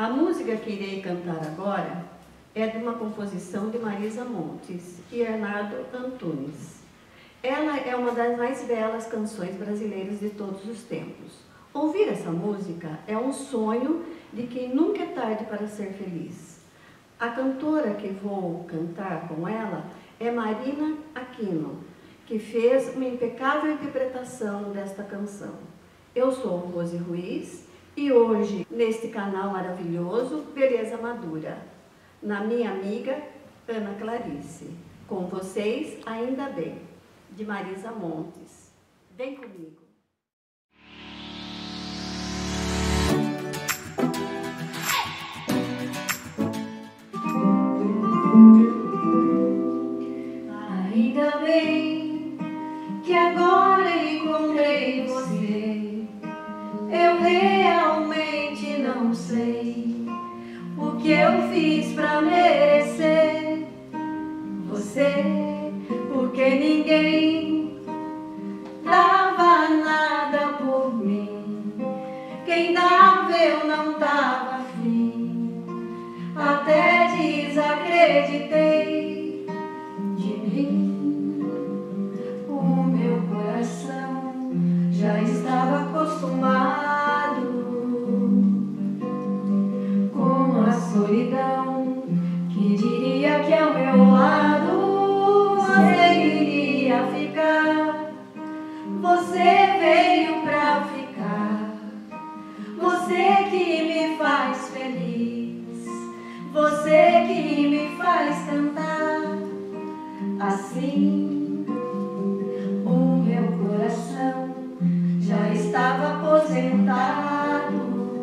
A música que irei cantar agora é de uma composição de Marisa Montes e Arnaldo Antunes. Ela é uma das mais belas canções brasileiras de todos os tempos. Ouvir essa música é um sonho de quem nunca é tarde para ser feliz. A cantora que vou cantar com ela é Marina Aquino, que fez uma impecável interpretação desta canção. Eu sou Rose Ruiz e hoje, neste canal maravilhoso, Beleza Madura, na minha amiga Ana Clarice. Com vocês, Ainda Bem, de Marisa Montes. Vem comigo. Ainda bem que agora encontrei você. Eu realmente não sei o que eu fiz pra merecer você, porque ninguém dava nada por mim. Quem dava eu não tava afim, até desacreditei de mim. O meu coração já estava acostumado com a solidão, que diria que ao meu lado você iria ficar. Você veio pra ficar, você que me faz feliz, você que me faz cantar assim. O meu coração já estava aposentado,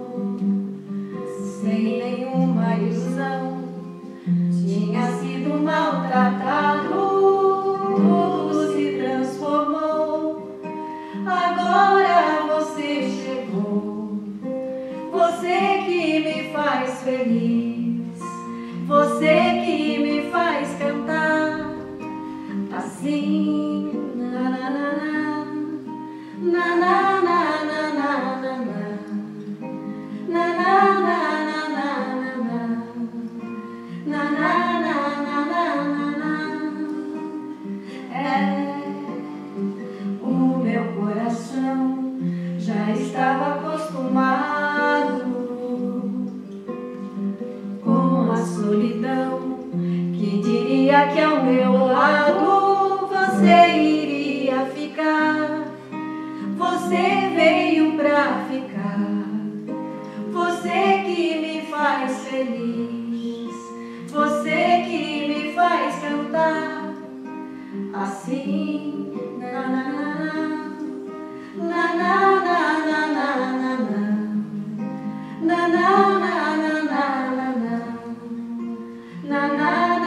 sem nenhuma ilusão, tinha sido maltratado, tudo se transformou. Agora você chegou, você que me faz feliz, você que me faz cantar assim. Na na na na na na na na na na na na na. É, o meu coração já estava acostumado com a solidão, que diria que ao meu lado você iria ficar. Você veio pra ficar, você que me faz feliz, você que me faz cantar assim. Na na na na na na na na na na na na na na na na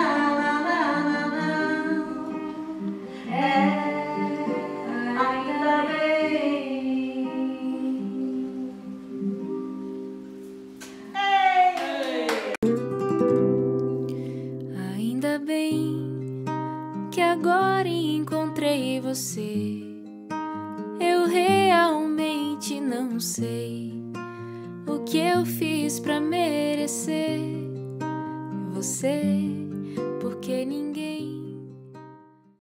na. É, ainda bem. Ainda bem que agora encontrei você. Eu realmente não sei o que eu fiz pra merecer você, porque ninguém